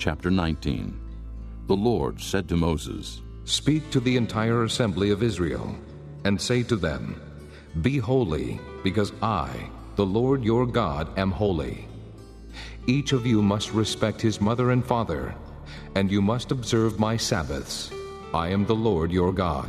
chapter 19. The Lord said to Moses, "Speak to the entire assembly of Israel, and say to them, Be holy, because I, the Lord your God, am holy. Each of you must respect his mother and father, and you must observe my Sabbaths. I am the Lord your God.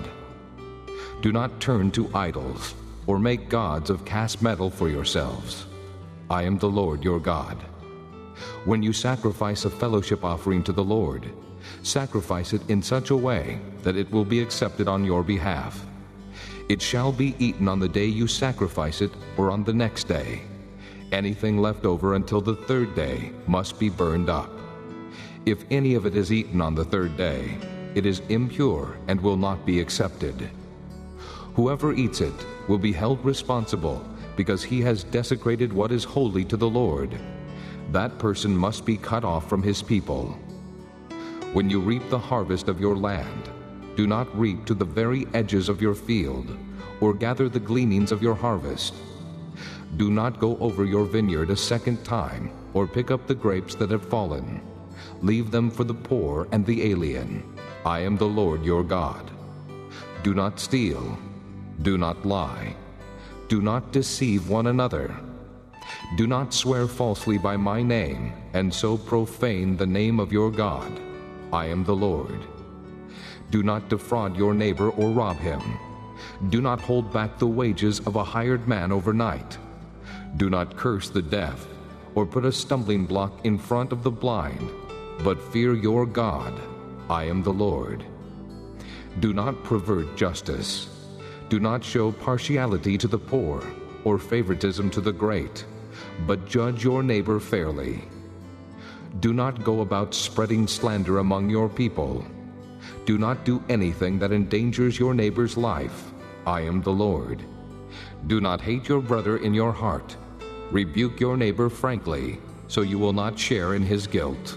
Do not turn to idols, or make gods of cast metal for yourselves. I am the Lord your God. When you sacrifice a fellowship offering to the Lord, sacrifice it in such a way that it will be accepted on your behalf. It shall be eaten on the day you sacrifice it or on the next day. Anything left over until the third day must be burned up. If any of it is eaten on the third day, it is impure and will not be accepted. Whoever eats it will be held responsible because he has desecrated what is holy to the Lord. That person must be cut off from his people. When you reap the harvest of your land, do not reap to the very edges of your field, or gather the gleanings of your harvest. Do not go over your vineyard a second time, or pick up the grapes that have fallen. Leave them for the poor and the alien. I am the Lord your God. Do not steal. Do not lie. Do not deceive one another. Do not swear falsely by my name, and so profane the name of your God. I am the Lord. Do not defraud your neighbor or rob him. Do not hold back the wages of a hired man overnight. Do not curse the deaf, or put a stumbling block in front of the blind, but fear your God. I am the Lord. Do not pervert justice. Do not show partiality to the poor, or favoritism to the great, but judge your neighbor fairly. Do not go about spreading slander among your people. Do not do anything that endangers your neighbor's life. I am the Lord. Do not hate your brother in your heart. Rebuke your neighbor frankly, so you will not share in his guilt.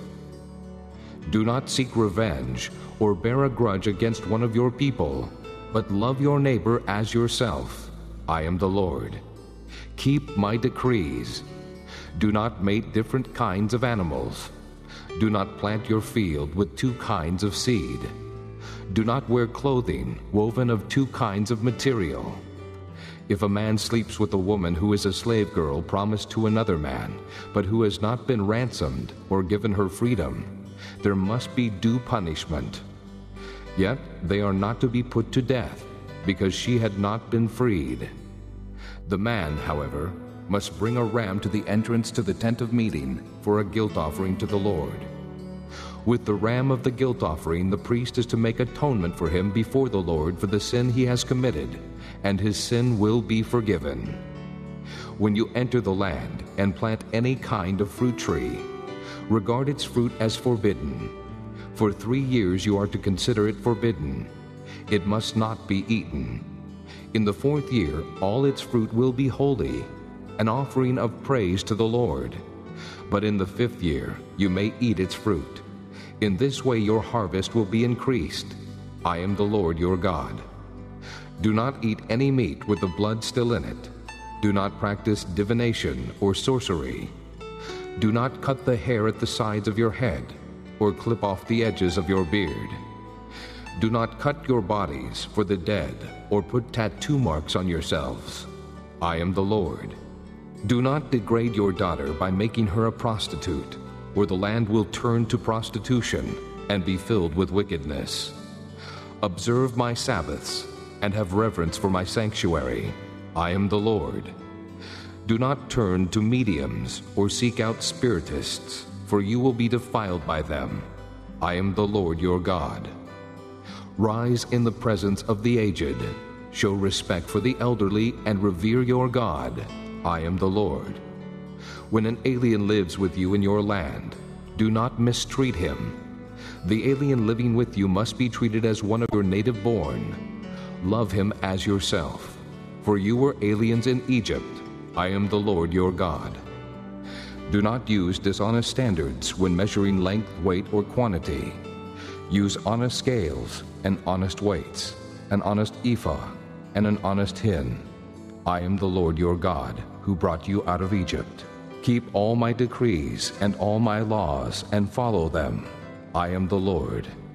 Do not seek revenge or bear a grudge against one of your people, but love your neighbor as yourself. I am the Lord. Keep my decrees. Do not mate different kinds of animals. Do not plant your field with two kinds of seed. Do not wear clothing woven of two kinds of material. If a man sleeps with a woman who is a slave girl promised to another man, but who has not been ransomed or given her freedom, there must be due punishment. Yet they are not to be put to death, because she had not been freed. The man, however, must bring a ram to the entrance to the tent of meeting for a guilt offering to the Lord. With the ram of the guilt offering, the priest is to make atonement for him before the Lord for the sin he has committed, and his sin will be forgiven. When you enter the land and plant any kind of fruit tree, regard its fruit as forbidden. For 3 years you are to consider it forbidden. It must not be eaten. In the 4th year all its fruit will be holy, an offering of praise to the Lord. But in the 5th year you may eat its fruit. In this way your harvest will be increased. I am the Lord your God. Do not eat any meat with the blood still in it. Do not practice divination or sorcery. Do not cut the hair at the sides of your head, or clip off the edges of your beard. Do not cut your bodies for the dead, or put tattoo marks on yourselves. I am the Lord. Do not degrade your daughter by making her a prostitute, or the land will turn to prostitution and be filled with wickedness. Observe my Sabbaths and have reverence for my sanctuary. I am the Lord. Do not turn to mediums or seek out spiritists, for you will be defiled by them. I am the Lord your God. Rise in the presence of the aged. Show respect for the elderly and revere your God. I am the Lord. When an alien lives with you in your land, do not mistreat him. The alien living with you must be treated as one of your native born. Love him as yourself, for you were aliens in Egypt. I am the Lord your God. Do not use dishonest standards when measuring length, weight, or quantity. Use honest scales and honest weights, an honest ephah and an honest hin. I am the Lord your God, who brought you out of Egypt. Keep all my decrees and all my laws and follow them. I am the Lord.